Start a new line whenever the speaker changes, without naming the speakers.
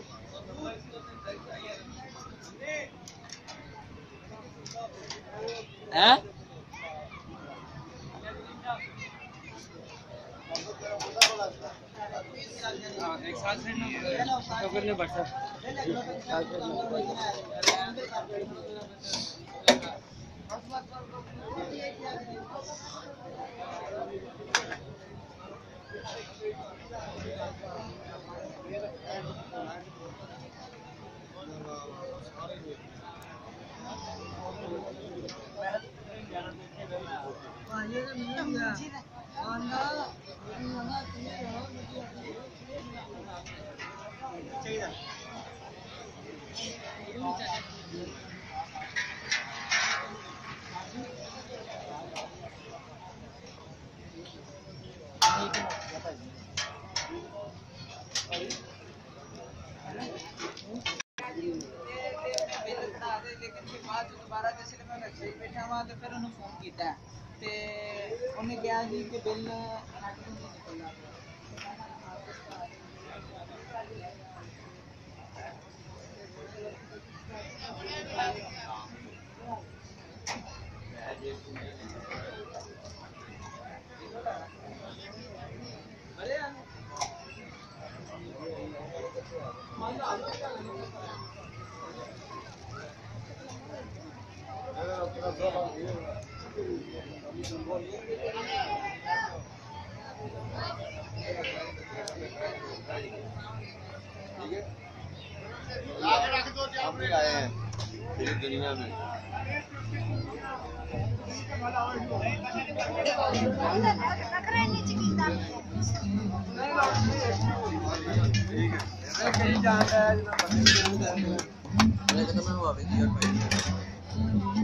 हैं? एक साथ तो करने पड़ता लेकिन फिर बाद दोबारा जैसे मैं सही बैठा हुआ तो फिर उन्होंने फोन किया ते उन्हें कहा जी कि बिल आए हैं पूरी दुनिया में। ठीक है